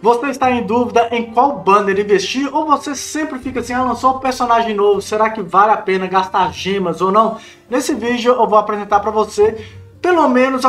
Você está em dúvida em qual banner investir ou você sempre fica assim, lançou um personagem novo, será que vale a pena gastar gemas ou não? Nesse vídeo eu vou apresentar para você pelo menos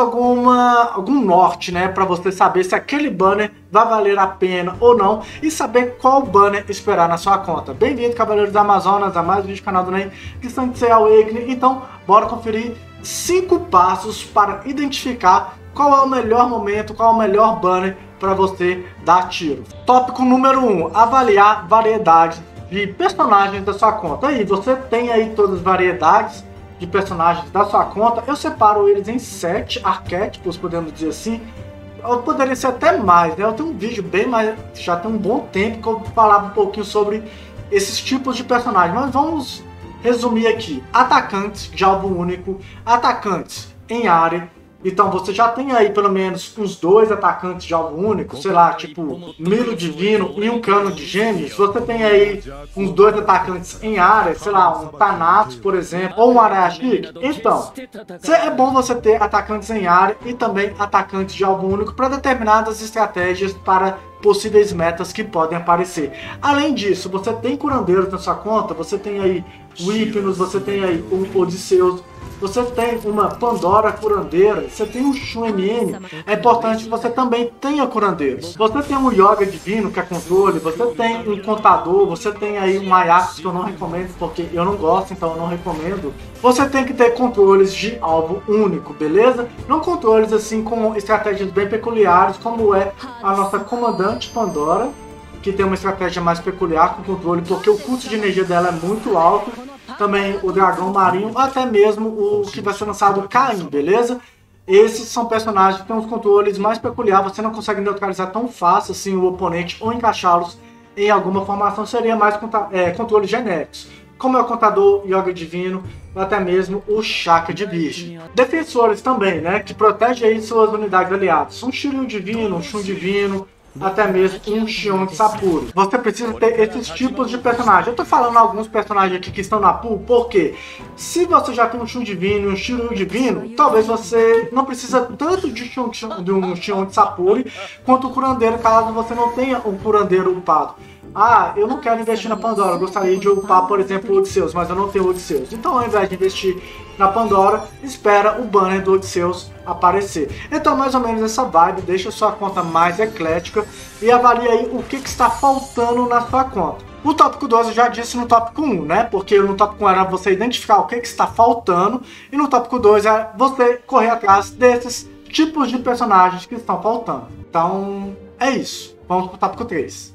algum norte, né, para você saber se aquele banner vai valer a pena ou não e saber qual banner esperar na sua conta. Bem-vindo, Cavaleiros da Amazonas, a mais um vídeo do canal do NEM, que estão de Awakening. Então, bora conferir 5 passos para identificar qual é o melhor momento, qual é o melhor banner para você dar tiro. Tópico número 1, avaliar variedade de personagens da sua conta. Aí, você tem aí todas as variedades de personagens da sua conta. Eu separo eles em 7 arquétipos, podemos dizer assim. Ou poderia ser até mais, né? Eu tenho um vídeo bem mais, já tem um bom tempo que eu falava um pouquinho sobre esses tipos de personagens. Mas vamos resumir aqui. Atacantes de alvo único, atacantes em área. Então você já tem aí pelo menos uns 2 atacantes de alvo único, sei lá, tipo Milo Divino e um Cano de Gêmeos. Você tem aí uns 2 atacantes em área, sei lá, um Thanatos, por exemplo, ou um Arashi. Então, é bom você ter atacantes em área e também atacantes de alvo único para determinadas estratégias para possíveis metas que podem aparecer. Além disso, você tem curandeiros na sua conta, você tem aí o Hypnos, você tem aí o Odisseus, você tem uma Pandora curandeira, você tem um Shun MM, é importante que você também tenha curandeiros. Você tem um Yoga Divino, que é controle, você tem um Contador, você tem aí um Ajax, que eu não recomendo porque eu não gosto, então eu não recomendo. Você tem que ter controles de alvo único, beleza? Não controles assim com estratégias bem peculiares, como é a nossa Comandante Pandora, que tem uma estratégia mais peculiar com controle, porque o custo de energia dela é muito alto. Também o Dragão Marinho, ou até mesmo o que vai ser lançado, o Caim, beleza? Esses são personagens que têm os controles mais peculiares, você não consegue neutralizar tão fácil assim o oponente ou encaixá-los em alguma formação, seria mais controles genéricos, como é o Contador, Yoga Divino, ou até mesmo o Chakra de Virgem. Defensores também, né, que protege aí suas unidades aliadas, um Shiryu Divino, um Shun Divino, até mesmo um Shion de Sapuri. Você precisa ter esses tipos de personagens. Eu tô falando alguns personagens aqui que estão na pool, porque se você já tem um Shun Divino e um Shiryu Divino, talvez você não precisa tanto de um Shion de Sapuri quanto o curandeiro, caso você não tenha um curandeiro upado. Ah, eu não quero investir na Pandora, eu gostaria de upar, por exemplo, o Odisseus, mas eu não tenho Odisseus. Então, ao invés de investir na Pandora, espera o banner do Odisseus aparecer. Então, mais ou menos essa vibe, deixa a sua conta mais eclética e avalie aí o que está faltando na sua conta. O tópico 2 eu já disse no tópico 1, né? Porque no tópico 1 era você identificar o que está faltando, e no tópico 2 é você correr atrás desses tipos de personagens que estão faltando. Então, é isso. Vamos pro tópico 3.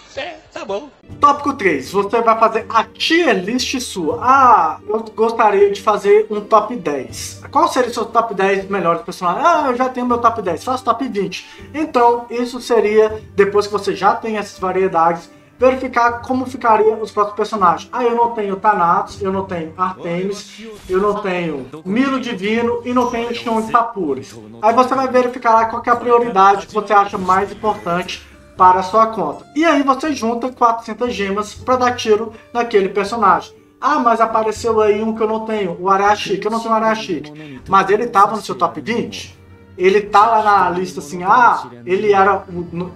Tá bom. Tópico 3, você vai fazer a tier list sua. Ah, eu gostaria de fazer um top 10. Qual seria o seu top 10 melhores personagens? Ah, eu já tenho meu top 10, faço top 20. Então, isso seria, depois que você já tem essas variedades, verificar como ficariam os próprios personagens. Ah, eu não tenho Thanatos, eu não tenho Artemis, eu não tenho Milo Divino e não tenho Shion de Sapuri. Aí você vai verificar lá qual que é a prioridade que você acha mais importante para a sua conta. E aí você junta 400 gemas para dar tiro naquele personagem. Ah, mas apareceu aí um que eu não tenho, o Arashi, que eu não tenho o Arashi. Mas ele estava no seu top 20? Ele tá lá na lista assim, ah, ele era o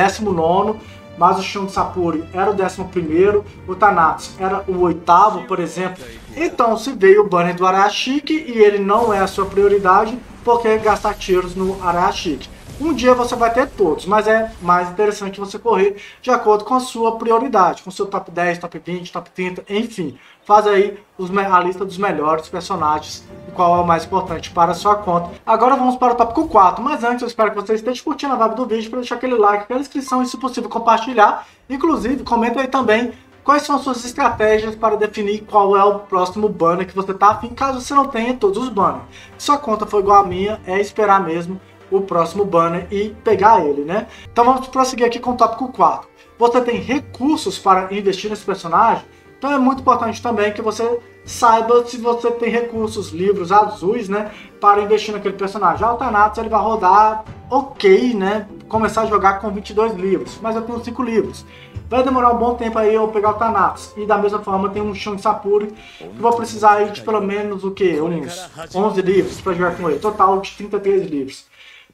19º, mas o Shion de Sapuri era o 11º, o Thanatos era o 8º, por exemplo. Então, se veio o banner do Arashiki e ele não é a sua prioridade, por que gastar tiros no Arashiki? Um dia você vai ter todos, mas é mais interessante você correr de acordo com a sua prioridade, com o seu top 10, top 20, top 30, enfim. Faz aí a lista dos melhores personagens e qual é o mais importante para a sua conta. Agora vamos para o tópico 4, mas antes eu espero que você esteja curtindo a vibe do vídeo para deixar aquele like, aquela inscrição e, se possível, compartilhar. Inclusive, comenta aí também quais são as suas estratégias para definir qual é o próximo banner que você está afim, caso você não tenha todos os banners. Se sua conta for igual a minha, é esperar mesmo o próximo banner e pegar ele, né? Então vamos prosseguir aqui com o tópico 4. Você tem recursos para investir nesse personagem? Então é muito importante também que você saiba se você tem recursos, livros azuis, né, para investir naquele personagem. O Thanatos ele vai rodar ok, né, começar a jogar com 22 livros, mas eu tenho 5 livros. Vai demorar um bom tempo aí eu pegar o Thanatos. E da mesma forma tem um Shion de Sapuri, que vou precisar aí de pelo menos o que? Uns 11 livros para jogar com ele. Total de 33 livros.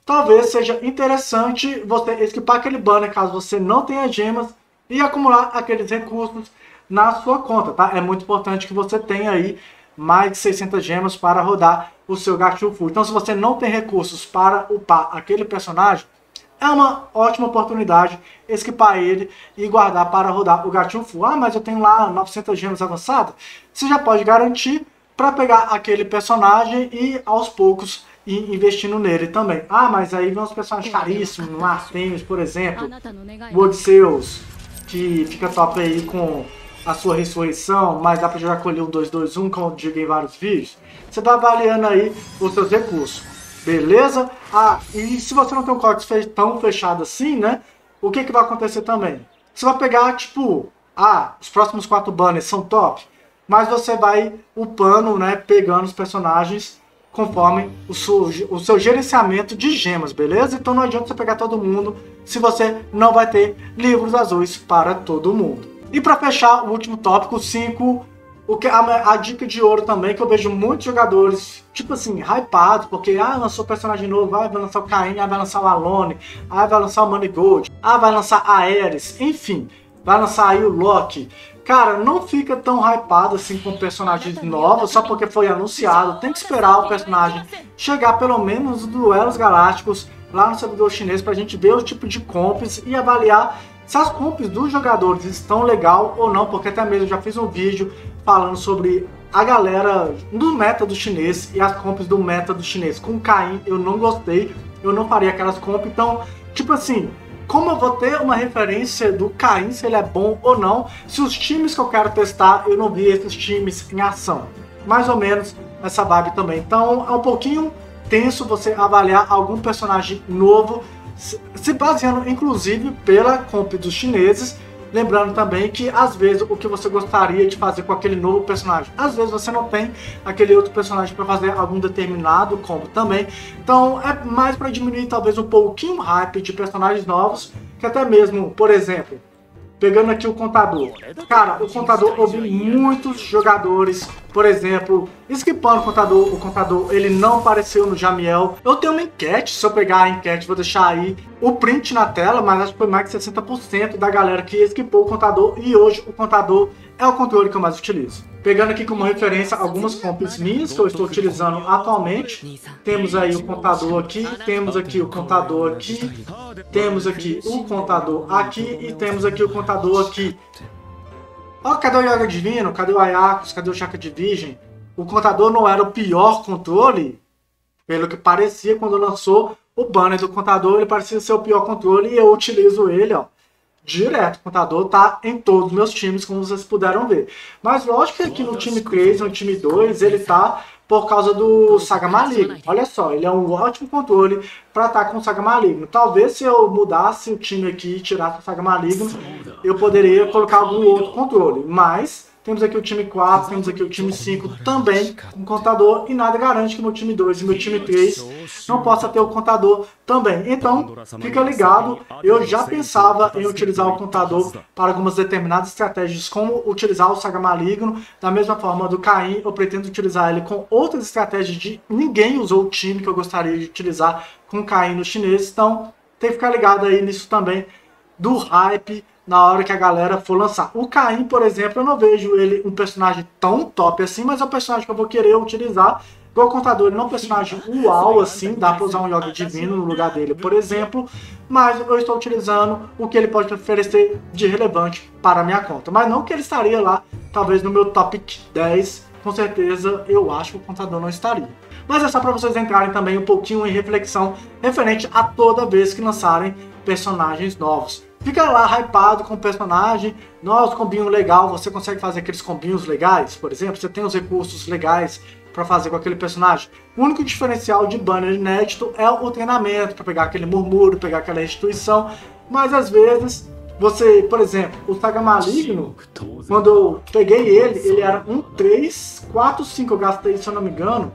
talvez seja interessante você equipar aquele banner caso você não tenha gemas e acumular aqueles recursos na sua conta, tá? É muito importante que você tenha aí mais de 600 gemas para rodar o seu gatinho full. Então, se você não tem recursos para upar aquele personagem, é uma ótima oportunidade equipar ele e guardar para rodar o gatinho full. Ah, mas eu tenho lá 900 gemas avançadas. Você já pode garantir para pegar aquele personagem e aos poucos ir investindo nele também. Ah, mas aí vem uns personagens caríssimos, Artemis, por exemplo, o Odysseus, que fica top aí com a sua ressurreição, mas dá para jogar com ele um 2-2-1, como eu digo em vários vídeos. Você vai avaliando aí os seus recursos, beleza? Ah, e se você não tem um código tão fechado assim, né? O que vai acontecer também? Você vai pegar, tipo, os próximos 4 banners são top, mas você vai upando, né? Pegando os personagens conforme o seu gerenciamento de gemas, beleza? Então não adianta você pegar todo mundo se você não vai ter livros azuis para todo mundo. E para fechar o último tópico, 5, a dica de ouro também, que eu vejo muitos jogadores, tipo assim, hypados, porque lançou personagem novo, vai lançar o Caim, vai lançar o Alone, vai lançar o Manigold, vai lançar a Ares, enfim, vai lançar aí o Loki. Cara, não fica tão hypado assim com personagens novos, só porque foi anunciado. Tem que esperar o personagem chegar pelo menos nos duelos galácticos lá no servidor chinês pra gente ver o tipo de comps e avaliar se as comps dos jogadores estão legal ou não, porque até mesmo eu já fiz um vídeo falando sobre a galera do meta do chinês e as comps do meta do chinês. Com o Caim eu não gostei, eu não faria aquelas comps, então, tipo assim, como eu vou ter uma referência do Caim, se ele é bom ou não, se os times que eu quero testar, eu não vi esses times em ação. Mais ou menos essa vibe também. Então é um pouquinho tenso você avaliar algum personagem novo, se baseando inclusive pela comp dos chineses. Lembrando também que às vezes o que você gostaria de fazer com aquele novo personagem, às vezes você não tem aquele outro personagem para fazer algum determinado combo também. Então é mais para diminuir talvez um pouquinho o hype de personagens novos, que até mesmo, por exemplo, pegando aqui o contador. Cara, o contador, eu vi muitos jogadores, por exemplo, skipando o contador, ele não apareceu no Jamiel. Eu tenho uma enquete, se eu pegar a enquete, vou deixar aí o print na tela, mas acho que foi mais de 60% da galera que skipou o contador, e hoje o contador é o controle que eu mais utilizo. Pegando aqui como referência algumas comps minhas que eu estou utilizando atualmente, temos aí o contador aqui, temos aqui o contador aqui, temos aqui o contador aqui e temos aqui o contador aqui. Ó, cadê o Yoga Divino? Cadê o Ayakos? Cadê o Chakra de Virgem? O contador não era o pior controle, pelo que parecia quando lançou o banner do contador, ele parecia ser o pior controle e eu utilizo ele, ó, direto. O contador tá em todos os meus times, como vocês puderam ver. Mas lógico que aqui no time 3, no time 2, ele tá por causa do Saga Maligno. Olha só, ele é um ótimo controle para estar com o Saga Maligno. Talvez se eu mudasse o time aqui e tirasse o Saga Maligno, eu poderia colocar algum outro controle. Mas temos aqui o time 4, temos aqui o time 5 também com contador, e nada garante que meu time 2 e meu time 3 não possa ter o contador também. Então, fica ligado, eu já pensava em utilizar o contador para algumas determinadas estratégias, como utilizar o Saga Maligno. Da mesma forma do Caim, eu pretendo utilizar ele com outras estratégias de ninguém usou o time que eu gostaria de utilizar com o Caim no chinês. Então, tem que ficar ligado aí nisso também, do hype na hora que a galera for lançar. O Caim, por exemplo, eu não vejo ele um personagem tão top assim, mas é um personagem que eu vou querer utilizar. Igual o contador, ele não é um personagem uau assim, dá pra usar um Yoga Divino no lugar dele, por exemplo, mas eu estou utilizando o que ele pode oferecer de relevante para a minha conta. Mas não que ele estaria lá, talvez no meu top 10, com certeza eu acho que o contador não estaria. Mas é só para vocês entrarem também um pouquinho em reflexão referente a toda vez que lançarem personagens novos. Fica lá hypado com o personagem, nossa, combinho legal, você consegue fazer aqueles combinhos legais, por exemplo, você tem os recursos legais para fazer com aquele personagem. O único diferencial de banner inédito é o treinamento, para pegar aquele murmúrio, pegar aquela restituição, mas às vezes você, por exemplo, o Saga Maligno, quando eu peguei ele era 1, 3, 4, 5, eu gastei, se eu não me engano,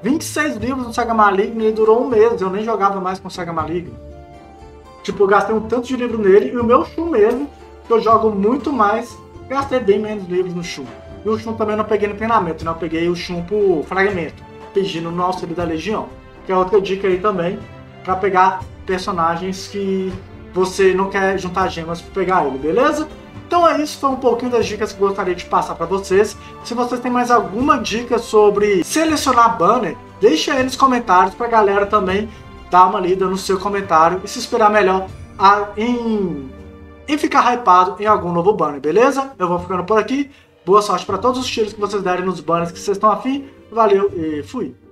26 livros no Saga Maligno e ele durou um mês, eu nem jogava mais com o Saga Maligno. Tipo, eu gastei um tanto de livro nele, e o meu Shun mesmo, que eu jogo muito mais, gastei bem menos livros no Shun. E o Shun também não peguei no treinamento, né? Eu peguei o Shun por fragmento, pedindo no auxílio da Legião. Que é outra dica aí também, para pegar personagens que você não quer juntar gemas para pegar ele, beleza? Então é isso, foi um pouquinho das dicas que eu gostaria de passar para vocês. Se vocês têm mais alguma dica sobre selecionar banner, deixa aí nos comentários para a galera também dar uma lida no seu comentário e se inspirar melhor em ficar hypado em algum novo banner, beleza? Eu vou ficando por aqui. Boa sorte para todos os tiros que vocês derem nos banners que vocês estão afim. Valeu e fui!